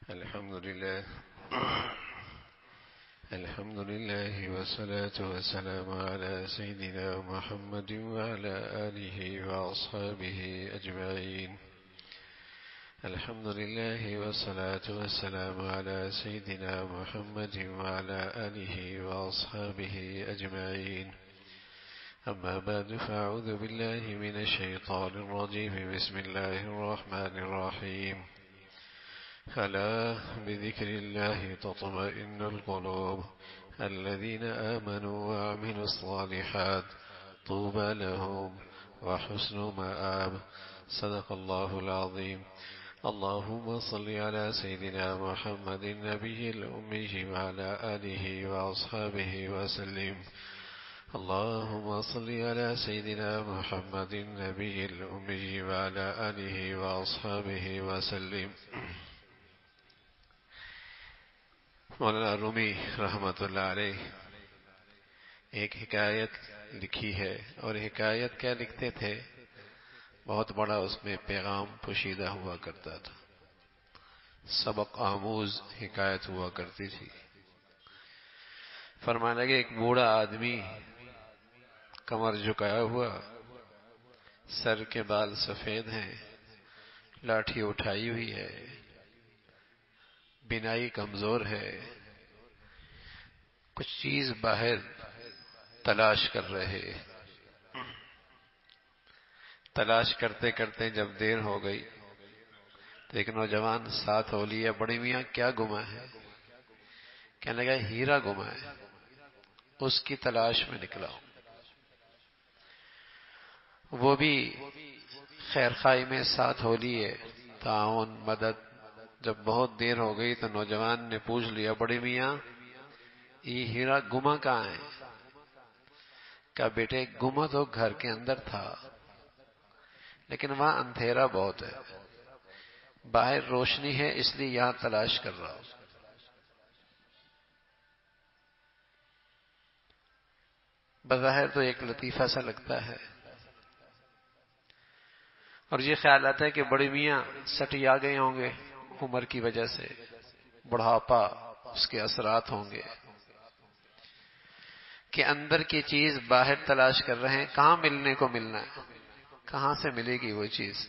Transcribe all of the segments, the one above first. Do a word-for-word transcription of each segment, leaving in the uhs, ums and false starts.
الحمد لله الحمد لله والصلاة والسلام على سيدنا محمد وعلى آله وأصحابه أجمعين. الحمد لله والصلاة والسلام على سيدنا محمد وعلى آله وأصحابه أجمعين. أما بعد، فأعوذ بالله من الشيطان الرجيم. بسم الله الرحمن الرحيم. ألا بذكر الله تطمئن القلوب. الذين آمنوا وعملوا الصالحات طوبى لهم وحسن مآب. صدق الله العظيم. اللهم صل على سيدنا محمد النبي الأمي وعلى آله وأصحابه وسلم. اللهم صل على سيدنا محمد النبي الأمي وعلى آله وأصحابه وسلم. مولانا رومی رحمت اللہ علیہ ایک حکایت لکھی ہے، اور حکایت کیا لکھتے تھے، بہت بڑا اس میں پیغام پوشیدہ ہوا کرتا تھا، سبق آموز حکایت ہوا کرتی تھی۔ فرمانے لگے ایک بوڑھا آدمی کمر جھکایا ہوا، سر کے بال سفید ہیں، لاٹھی اٹھائی ہوئی ہے، بینائی کمزور ہے، کچھ چیز باہر تلاش کر رہے۔ تلاش کرتے کرتے جب دیر ہو گئی تو ایک نوجوان ساتھ ہو لیا، بڑے میاں کیا گما ہے؟ کہنے لگا ہیرا گما ہے، اس کی تلاش میں نکلا ہوں۔ وہ بھی خیر خواہی میں ساتھ ہو لیے، تعاون مدد۔ جب بہت دیر ہو گئی تو نوجوان نے پوچھ لیا، بڑے میاں یہ ہیرا گما کہاں ہے؟ کہا بیٹے گما تو گھر کے اندر تھا، لیکن وہاں اندھیرا بہت ہے، باہر روشنی ہے، اس لیے یہاں تلاش کر رہا ہوں۔ بظاہر تو ایک لطیفہ سا لگتا ہے، اور یہ خیال آتا ہے کہ بڑے میاں سٹی آ گئے ہوں گے، عمر کی وجہ سے بڑھاپا، اس کے اثرات ہوں گے کہ اندر کی چیز باہر تلاش کر رہے ہیں، کہاں ملنے کو ملنا ہے، کہاں سے ملے گی وہ چیز۔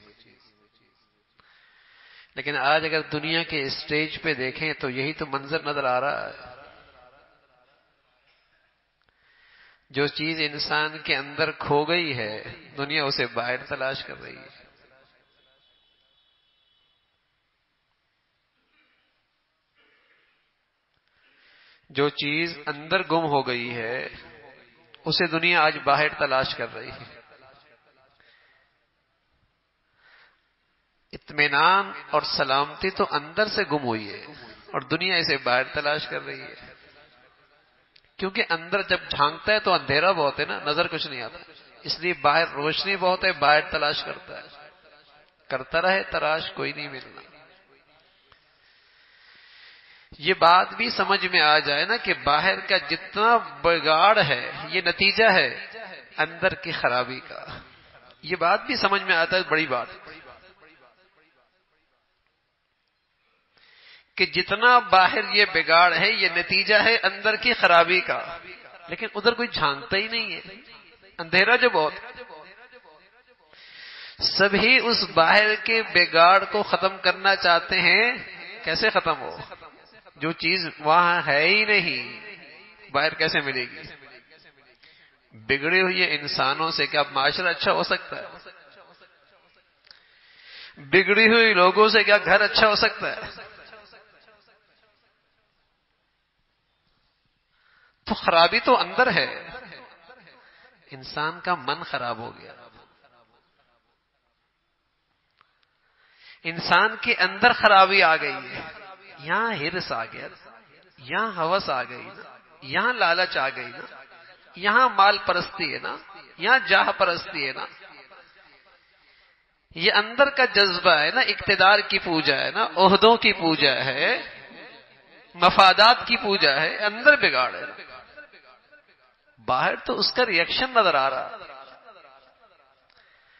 لیکن آج اگر دنیا کے اسٹیج پہ دیکھیں تو یہی تو منظر نظر آ رہا ہے۔ جو چیز انسان کے اندر کھو گئی ہے، دنیا اسے باہر تلاش کر رہی ہے۔ جو چیز اندر گم ہو گئی ہے اسے دنیا آج باہر تلاش کر رہی ہے۔ اطمینان اور سلامتی تو اندر سے گم ہوئی ہے اور دنیا اسے باہر تلاش کر رہی ہے، کیونکہ اندر جب جھانکتا ہے تو اندھیرا بہت ہے نا، نظر کچھ نہیں آتا، اس لیے باہر روشنی بہت ہے، باہر تلاش کرتا ہے، کرتا رہے تلاش کوئی نہیں ملنا۔ یہ بات بھی سمجھ میں آ جائے نا کہ باہر کا جتنا بگاڑ ہے یہ نتیجہ ہے اندر کی خرابی کا، یہ بات بھی سمجھ میں آتا ہے، بڑی بات کہ جتنا باہر یہ بگاڑ ہے یہ نتیجہ ہے اندر کی خرابی کا، لیکن ادھر کوئی جھانکتا ہی نہیں ہے، اندھیرا جو بہت۔ سبھی اس باہر کے بگاڑ کو ختم کرنا چاہتے ہیں، کیسے ختم ہو؟ جو چیز وہاں ہے ہی نہیں، باہر کیسے ملے گی؟ بگڑے ہوئے انسانوں سے کیا معاشرہ اچھا ہو سکتا ہے؟ بگڑی ہوئی لوگوں سے کیا گھر اچھا ہو سکتا ہے؟ تو خرابی تو اندر ہے، انسان کا من خراب ہو گیا، انسان کے اندر خرابی آ گئی ہے، یہاں ہرس آ گیا، یہاں ہوس آ گئی نا، یہاں لالچ آ گئی نا، یہاں مال پرستی ہے نا، یہاں جاہ پرستی ہے نا، یہ اندر کا جذبہ ہے نا، اقتدار کی پوجا ہے نا، عہدوں کی پوجا ہے، مفادات کی پوجا ہے، اندر بگاڑ ہے نا۔ باہر تو اس کا ری ایکشن نظر آ رہا،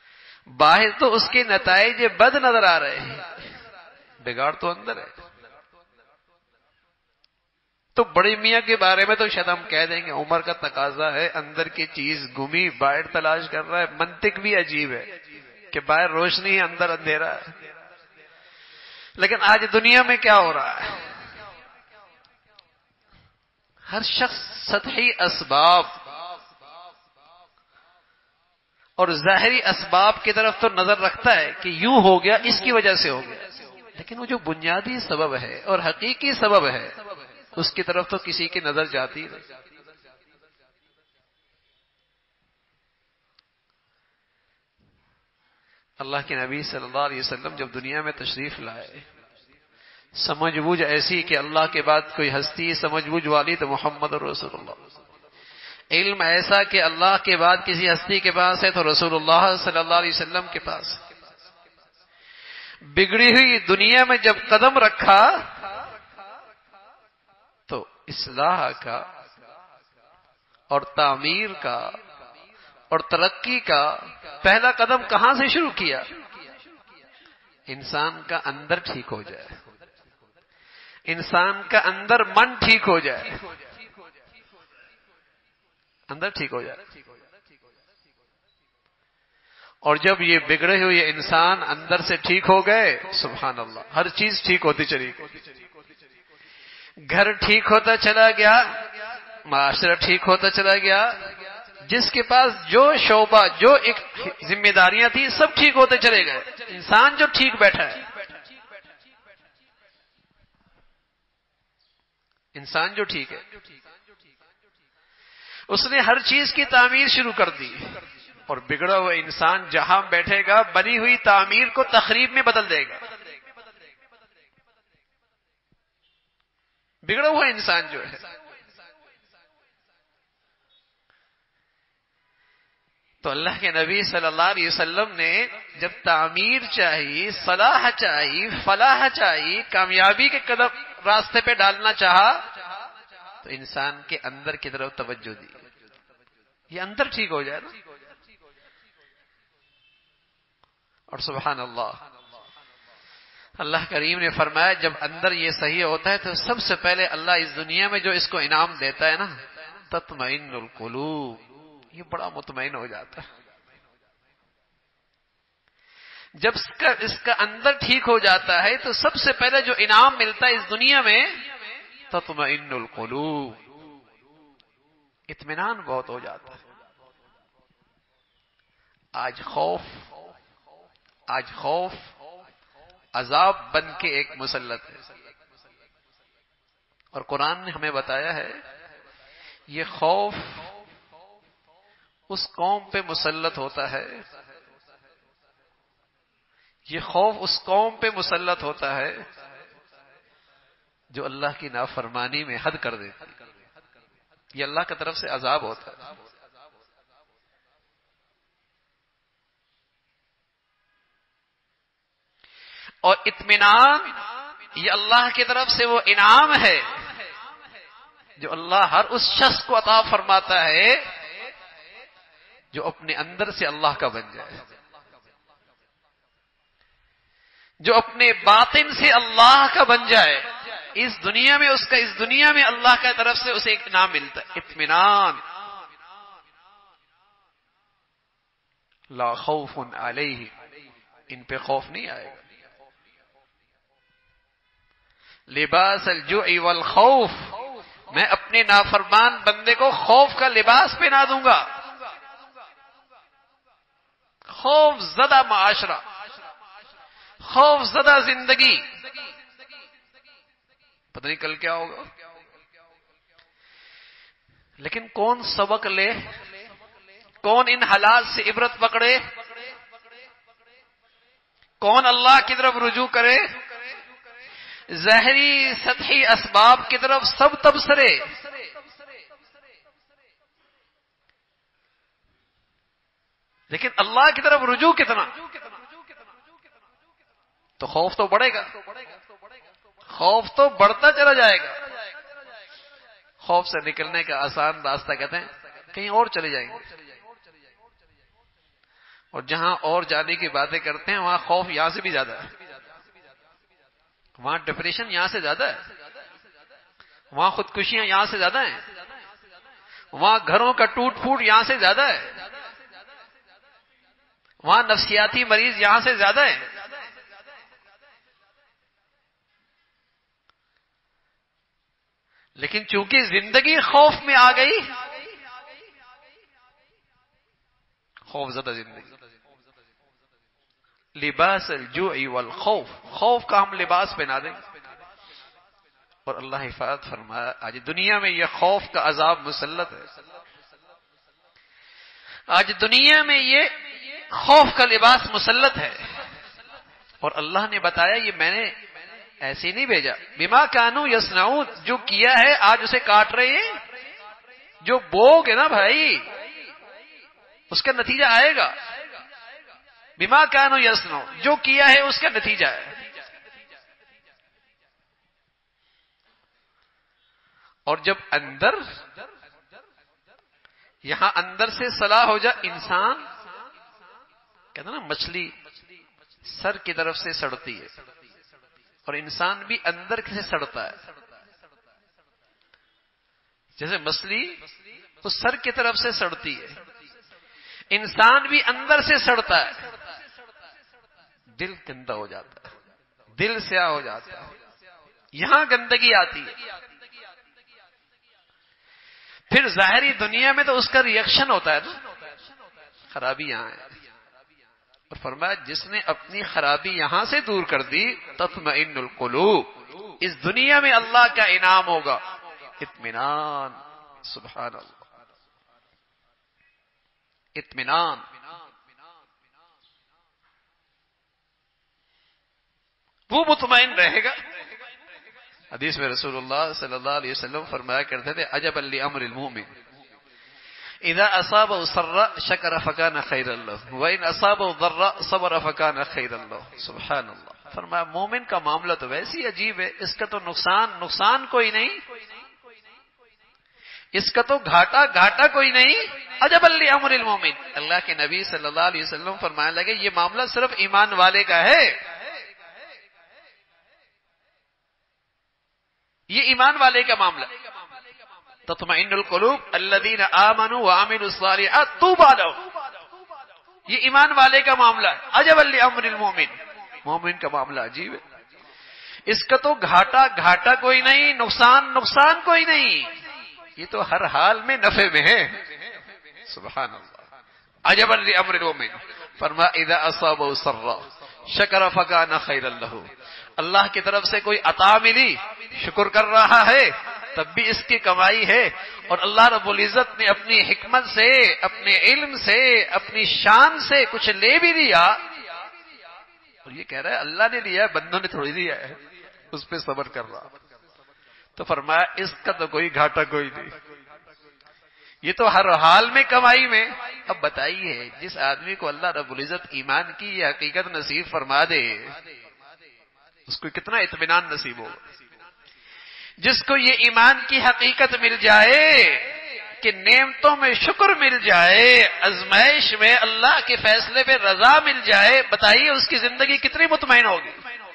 باہر تو اس کے نتائج بد نظر آ رہے ہیں، بگاڑ تو اندر ہے۔ تو بڑے میاں کے بارے میں تو شاید ہم کہہ دیں گے عمر کا تقاضا ہے، اندر کی چیز گمی باہر تلاش کر رہا ہے. منطق بھی عجیب ہے کہ باہر روشنی ہے اندر اندھیرا ہے. لیکن آج دنیا میں کیا ہو رہا ہے؟ ہر شخص سطحی اسباب اور ظاہری اسباب کی طرف تو نظر رکھتا ہے کہ یوں ہو گیا، اس کی وجہ سے ہو گیا، لیکن وہ جو بنیادی سبب ہے اور حقیقی سبب ہے اس کی طرف تو کسی کی نظر جاتی نہیں. اللہ کے نبی صلی اللہ علیہ وسلم جب دنیا میں تشریف لائے، سمجھ بوجھ ایسی کہ اللہ کے بعد کوئی ہستی سمجھ بوجھ والی تو محمد رسول اللہ. علم ایسا کہ اللہ کے بعد کسی ہستی کے پاس ہے تو رسول اللہ صلی اللہ علیہ وسلم کے پاس. بگڑی ہوئی دنیا میں جب قدم رکھا تو اصلاح کا اور تعمیر کا اور ترقی کا پہلا قدم کہاں سے شروع کیا؟ انسان کا اندر ٹھیک ہو جائے، انسان کا اندر من ٹھیک ہو جائے، اندر ٹھیک ہو جائے. اور جب یہ بگڑے ہوئے انسان اندر سے ٹھیک ہو گئے، سبحان اللہ، ہر چیز ٹھیک ہوتی چلی گئی. گھر ٹھیک ہوتا چلا گیا، معاشرہ ٹھیک ہوتا چلا گیا، جس کے پاس جو شعبہ جو ایک ذمہ داریاں تھیں سب ٹھیک ہوتے چلے گئے. انسان جو ٹھیک بیٹھا ہے، انسان جو ٹھیک ہے، اس نے ہر چیز کی تعمیر شروع کر دی. اور بگڑا ہوا انسان جہاں بیٹھے گا بنی ہوئی تعمیر کو تخریب میں بدل دے گا. بگڑا ہوا انسان جو ہے، تو اللہ کے نبی صلی اللہ علیہ وسلم نے جب تعمیر چاہیے، صلاح چاہیے، فلاح چاہیے، کامیابی کے قدم راستے پہ ڈالنا چاہا تو انسان کے اندر کی طرف توجہ دی. یہ اندر ٹھیک ہو جائے نا. اور سبحان اللہ، اللہ کریم نے فرمایا جب اندر یہ صحیح ہوتا ہے تو سب سے پہلے اللہ اس دنیا میں جو اس کو انعام دیتا ہے نا، تطمئن القلوب، یہ بڑا مطمئن ہو جاتا ہے. جب اس کا اس کا اندر ٹھیک ہو جاتا ہے تو سب سے پہلے جو انعام ملتا ہے اس دنیا میں تطمئن القلوب، اطمینان بہت ہو جاتا ہے. آج خوف آج خوف عذاب بن کے ایک مسلط ہے. اور قرآن نے ہمیں بتایا ہے یہ خوف اس قوم پہ مسلط ہوتا ہے، یہ خوف اس قوم پہ مسلط ہوتا ہے جو اللہ کی نافرمانی میں حد کر دیتی. یہ اللہ کی طرف سے عذاب ہوتا ہے. اور اطمینان یہ اللہ کی طرف سے وہ انعام ہے جو اللہ ہر اس شخص کو عطا فرماتا ہے جو اپنے اندر سے اللہ کا بن جائے، جو اپنے باطن سے اللہ کا بن جائے. اس دنیا میں اس کا اس دنیا میں اللہ کی طرف سے اسے ایک انعام ملتا ہے، اطمینان. لا خوف علیہ، ان پہ خوف نہیں آئے گا. لباس الجوع والخوف، میں اپنے نافرمان بندے کو خوف کا لباس پہنا دوں گا. خوف زدہ معاشرہ، خوف زدہ زندگی، پتہ نہیں کل کیا ہوگا. لیکن کون سبق لے، کون ان حالات سے عبرت پکڑے، کون اللہ کی طرف رجوع کرے؟ ظاہری سطحی اسباب کی طرف سب تبصرے، لیکن اللہ کی طرف رجوع کتنا؟ تو خوف تو بڑھے گا، خوف تو بڑھتا چلا جائے گا. خوف سے نکلنے کا آسان راستہ کہتے ہیں کہیں اور چلے جائیں گے. اور جہاں اور جانے کی باتیں کرتے ہیں وہاں خوف یہاں سے بھی زیادہ ہے، وہاں ڈپریشن یہاں سے زیادہ ہے، وہاں خودکشیاں یہاں سے زیادہ ہیں، وہاں گھروں کا ٹوٹ پھوٹ یہاں سے زیادہ ہے، وہاں نفسیاتی مریض یہاں سے زیادہ ہے. لیکن چونکہ زندگی خوف میں آ گئی، خوف زدہ زندگی، لباس الجوع والخوف، خوف کا ہم لباس پہنا دیں. اور اللہ حفاظت فرمایا آج دنیا میں یہ خوف کا عذاب مسلط ہے. آج دنیا میں یہ خوف کا لباس مسلط ہے. اور اللہ نے بتایا یہ میں نے ایسے نہیں بھیجا، بما کانوا یصنعون، جو کیا ہے آج اسے کاٹ رہے ہیں. جو بو گے نا بھائی اس کا نتیجہ آئے گا. بما کانوا یصنعون، جو کیا ہے اس کا نتیجہ ہے. اور جب اندر یہاں اندر سے صلاح ہو جائے، انسان کہتے ہیں نا مچھلی سر کی طرف سے سڑتی ہے اور انسان بھی اندر سے سڑتا ہے. جیسے مچھلی تو سر کی طرف سے سڑتی ہے، انسان بھی اندر سے سڑتا ہے. دل گندا ہو جاتا ہے، دل سیاہ ہو جاتا ہے، یہاں گندگی آتی ہے. پھر ظاہری دنیا میں تو اس کا ریئیکشن ہوتا ہے نا، خرابی یہاں ہے. اور فرمایا جس نے اپنی خرابی یہاں سے دور کر دی تطمئن القلوب، اس دنیا میں اللہ کا انعام ہوگا اطمینان. سبحان اللہ، اطمینان. وہ مطمئن رہے گا. حدیث میں رسول اللہ صلی اللہ علیہ وسلم فرمایا کرتے تھے عجبا لامر المؤمن اذا اصابه سرا شکر فکان خیرا له وان اصابه ضرا صبر فکان خیرا له. سبحان اللہ. فرمایا مومن کا معاملہ تو ویسی عجیب ہے، اس کا تو نقصان نقصان کوئی نہیں، اس کا تو گھاٹا گھاٹا کوئی نہیں. عجبا لامر المؤمن. اللہ کے نبی صلی اللہ علیہ وسلم فرمانے لگے یہ معاملہ صرف ایمان والے کا ہے، یہ ایمان والے کا معاملہ. تطمئن القلوب الذین آمنوا وعملوا الصالحات طوبی لهم، یہ ایمان والے کا معاملہ ہے. عجبا لامر المؤمن، مومن کا معاملہ عجیب ہے، اس کا تو گھاٹا گھاٹا کوئی نہیں، نقصان نقصان کوئی نہیں، یہ تو ہر حال میں نفع میں ہے. سبحان اللہ. عجبا لامر المؤمن. فرمایا اذا اصابه سرا شکر فکان خیرا له، اللہ کی طرف سے کوئی عطا ملی شکر کر رہا ہے تب بھی اس کی کمائی ہے. اور اللہ رب العزت نے اپنی حکمت سے، اپنے علم سے، اپنی شان سے کچھ لے بھی لیا اور یہ کہہ رہا ہے اللہ نے لیا ہے، بندوں نے تھوڑی لیا ہے، اس پہ صبر کر رہا. تو فرمایا اس کا تو کوئی گھاٹا کوئی نہیں، یہ تو ہر حال میں کمائی میں. اب بتائیے جس آدمی کو اللہ رب العزت ایمان کی یہ حقیقت نصیب فرما دے اس کو کتنا اطمینان نصیب ہوگا. جس کو یہ ایمان کی حقیقت مل جائے کہ نعمتوں میں شکر مل جائے، آزمائش میں اللہ کے فیصلے پہ رضا مل جائے، بتائیے اس کی زندگی کتنی مطمئن ہوگی.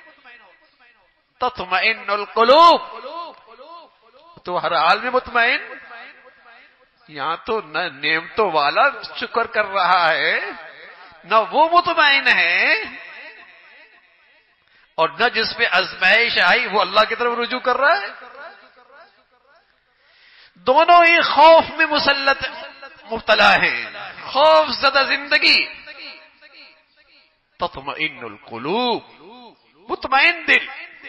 تطمئن القلوب، تو ہر حال میں مطمئن. یہاں تو نہ نعمتوں والا شکر کر رہا ہے، نہ وہ مطمئن ہے، اور نہ جس پہ آزمائش آئی وہ اللہ کی طرف رجوع کر رہا ہے. دونوں ہی خوف میں مسلط مبتلا ہیں، خوف زدہ زندگی. تطمئن القلوب، مطمئن دل.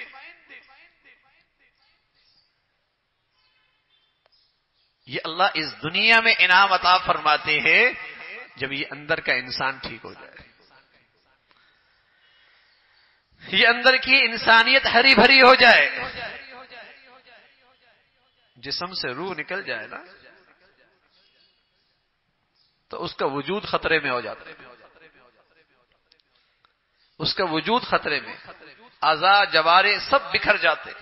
یہ اللہ اس دنیا میں انعام عطا فرماتے ہیں جب یہ اندر کا انسان ٹھیک ہو جائے، یہ اندر کی انسانیت ہری بھری ہو جائے، جسم سے روح نکل جائے نا تو اس کا وجود خطرے میں ہو جاتا ہے، اس کا وجود خطرے میں، اعضاء جوارے سب بکھر جاتے،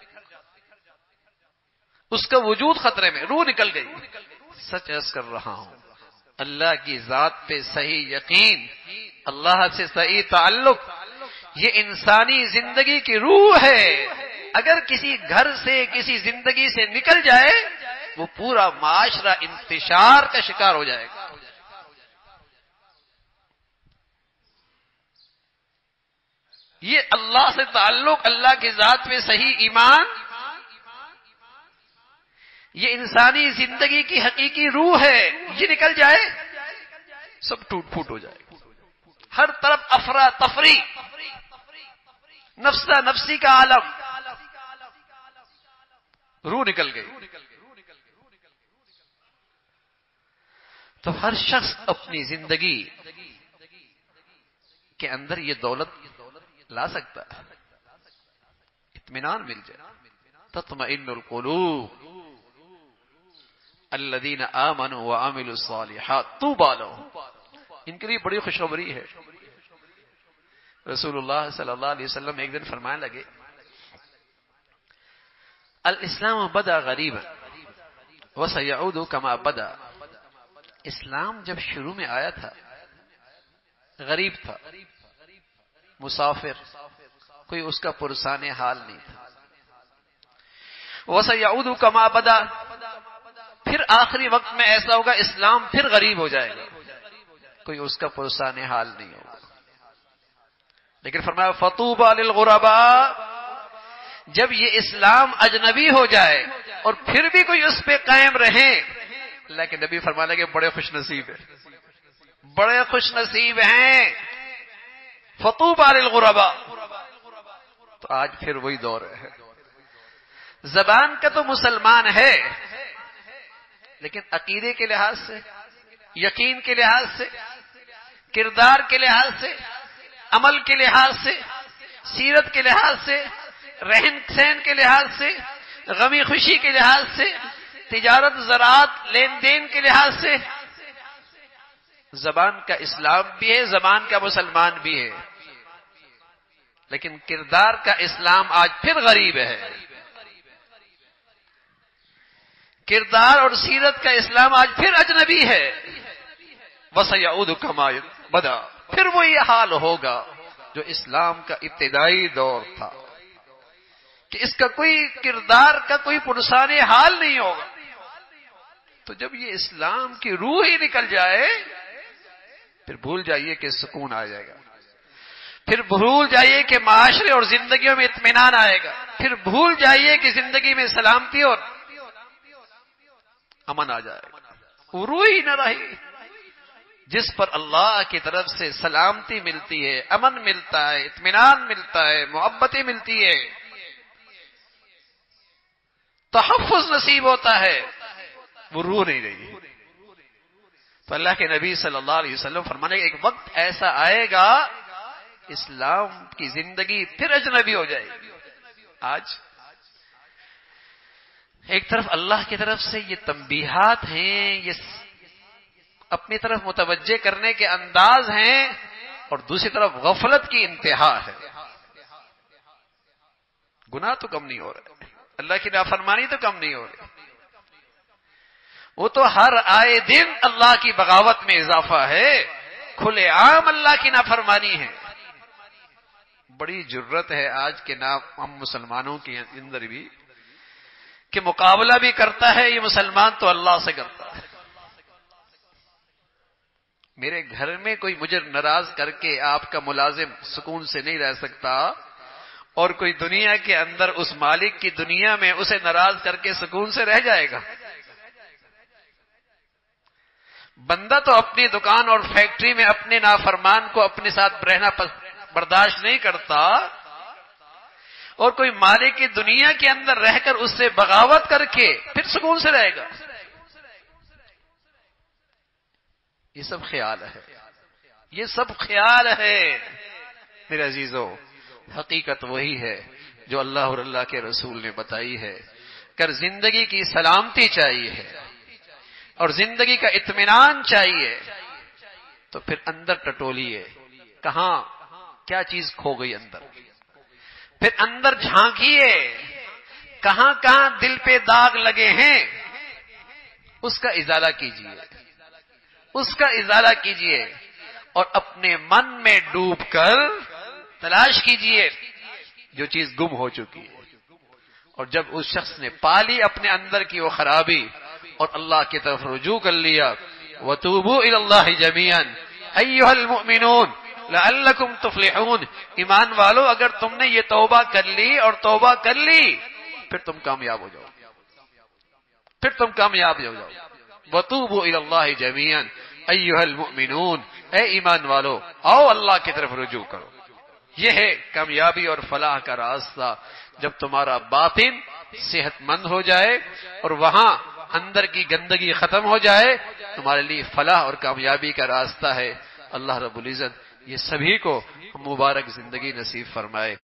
اس کا وجود خطرے میں، روح نکل گئی. سچ عرض کر رہا ہوں اللہ کی ذات پہ صحیح یقین، اللہ سے صحیح تعلق، یہ انسانی زندگی کی روح ہے. اگر کسی گھر سے کسی زندگی سے نکل جائے وہ پورا معاشرہ انتشار کا شکار ہو جائے گا. یہ اللہ سے تعلق، اللہ کی ذات میں صحیح ایمان، یہ انسانی زندگی کی حقیقی روح ہے. یہ نکل جائے سب ٹوٹ پھوٹ ہو جائے گا. ہر طرف افرا تفری، نفسا نفسی کا عالم، روح نکل گئی. تو ہر شخص اپنی زندگی کے اندر یہ دولت لا سکتا ہے، اطمینان مل جائے. تطمئن القلوب الذین آمنوا وعملوا الصالحات طوبی لہم. ان کے لیے بڑی خوشخبری ہے. رسول اللہ صلی اللہ علیہ وسلم ایک دن فرمانے لگے الاسلام بدا غریبا وسیعود کما بدا. اسلام جب شروع میں آیا تھا غریب تھا، مسافر، کوئی اس کا پرسان حال نہیں تھا. وسیعود کما بدا، پھر آخری وقت میں ایسا ہوگا اسلام پھر غریب ہو جائے گا، کوئی اس کا پرسان حال نہیں ہوگا. لیکن فرمایا فطوبى للغرباء، جب یہ اسلام اجنبی ہو جائے اور پھر بھی کوئی اس پہ قائم رہے، لیکن نبی فرمانے کہ بڑے خوش نصیب ہیں، بڑے خوش نصیب ہیں. فطوبى للغرباء. تو آج پھر وہی دور ہے. زبان کا تو مسلمان ہے، لیکن عقیدے کے لحاظ سے، یقین کے لحاظ سے، کردار کے لحاظ سے، عمل کے لحاظ سے، سیرت کے لحاظ سے، رہن سہن کے لحاظ سے، غمی خوشی کے لحاظ سے، تجارت زراعت لین دین کے لحاظ سے زبان کا اسلام بھی ہے، زبان کا مسلمان بھی ہے، لیکن کردار کا اسلام آج پھر غریب ہے. کردار اور سیرت کا اسلام آج پھر اجنبی ہے. وَسَيَعُودُ كَمَا بَدَا، پھر وہی حال ہوگا جو اسلام کا ابتدائی دور تھا کہ اس کا کوئی کردار کا کوئی پرسان حال نہیں ہوگا. تو جب یہ اسلام کی روح ہی نکل جائے پھر بھول جائیے کہ سکون آ جائے گا، پھر بھول جائیے کہ معاشرے اور زندگیوں میں اطمینان آئے گا، پھر بھول جائیے کہ زندگی میں سلامتی اور امن آ جائے گا. وہ روح ہی نہ رہی جس پر اللہ کی طرف سے سلامتی ملتی ہے، امن ملتا ہے، اطمینان ملتا ہے، محبتیں ملتی ہے، تحفظ نصیب ہوتا ہے، وہ روح نہیں رہی. تو اللہ کے نبی صلی اللہ علیہ وسلم فرمانے کہ ایک وقت ایسا آئے گا اسلام کی زندگی پھر اجنبی ہو جائے گی. آج ایک طرف اللہ کی طرف سے یہ تنبیہات ہیں، یہ اپنی طرف متوجہ کرنے کے انداز ہیں، اور دوسری طرف غفلت کی انتہا ہے. گناہ تو کم نہیں ہو رہا، اللہ کی نافرمانی تو کم نہیں ہو رہی، وہ تو ہر آئے دن اللہ کی بغاوت میں اضافہ ہے، کھلے عام اللہ کی نافرمانی ہے. بڑی جرت ہے آج کے نام ہم مسلمانوں کے اندر بھی کہ مقابلہ بھی کرتا ہے یہ مسلمان تو اللہ سے کرتا ہے. میرے گھر میں کوئی مجھے ناراض کر کے آپ کا ملازم سکون سے نہیں رہ سکتا، اور کوئی دنیا کے اندر اس مالک کی دنیا میں اسے ناراض کر کے سکون سے رہ جائے گا. بندہ تو اپنی دکان اور فیکٹری میں اپنے نافرمان کو اپنے ساتھ رہنا برداشت نہیں کرتا، اور کوئی مالک کی دنیا کے اندر رہ کر اس سے بغاوت کر کے پھر سکون سے رہے گا. یہ سب خیال ہے، یہ سب خیال ہے میرے عزیزو. حقیقت وہی ہے جو اللہ اور اللہ کے رسول نے بتائی ہے. کر زندگی کی سلامتی چاہیے ہے اور زندگی کا اطمینان چاہیے تو پھر اندر ٹٹولیے کہاں کیا چیز کھو گئی اندر، پھر اندر جھانکیے کہاں کہاں دل پہ داغ لگے ہیں، اس کا ازالہ کیجیے، اس کا ازالہ کیجیے، اور اپنے من میں ڈوب کر تلاش کیجیے جو چیز گم ہو چکی ہے. اور جب اس شخص نے پالی اپنے اندر کی وہ خرابی اور اللہ کی طرف رجوع کر لیا، وَتُوبُوا إِلَى اللَّهِ جَمِيعًا أَيُّهَا الْمُؤْمِنُونَ لَعَلَّكُمْ تُفْلِحُونَ، ایمان والو اگر تم نے یہ توبہ کر لی اور توبہ کر لی پھر تم کامیاب ہو جاؤ، پھر تم کامیاب ہو جاؤ۔ وَتُوبُوا إِلَى اللَّهِ جَمِيعًا أَيُّهَا الْمُؤْمِنُونَ، اے ایمان والو آؤ اللہ کی طرف رجوع کرو۔ یہ ہے کامیابی اور فلاح کا راستہ، جب تمہارا باطن صحت مند ہو جائے اور وہاں اندر کی گندگی ختم ہو جائے، تمہارے لیے فلاح اور کامیابی کا راستہ ہے۔ اللہ رب العزت یہ سبھی کو مبارک زندگی نصیب فرمائے۔